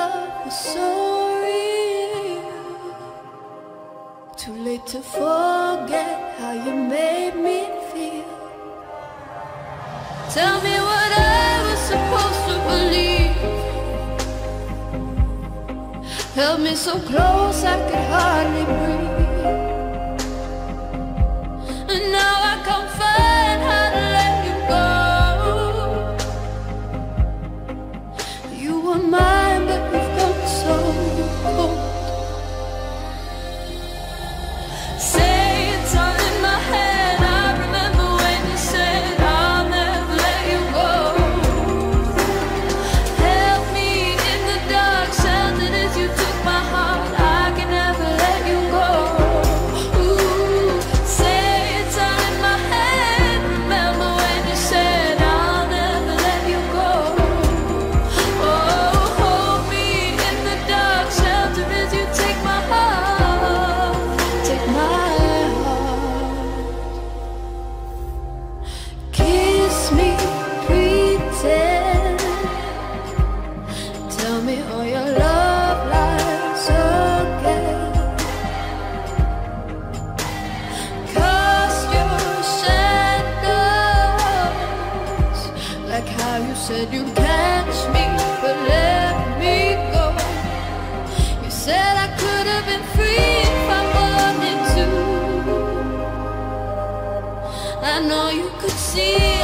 love was so real. Too late to forget how you made me feel. Tell me what I was supposed to believe. Held me so close I could hardly breathe. And now I can't find how to let you go. You were mine, but you've gone so cold. Say it's all in my head. I remember when you said I'll never let you go. Held me in the dark, sheltered as you took my heart. I can never let you go. Ooh, say it's all in my head. Remember when you said I'll never let you go. Oh, hold me in the dark, shelter as you take my heart. Take my heart. Kiss me, pretend. Tell me all your love lies again. Cast your shadows, like how you said you'd catch me, but let me go. You said I could have been free if I wanted to. I know you could see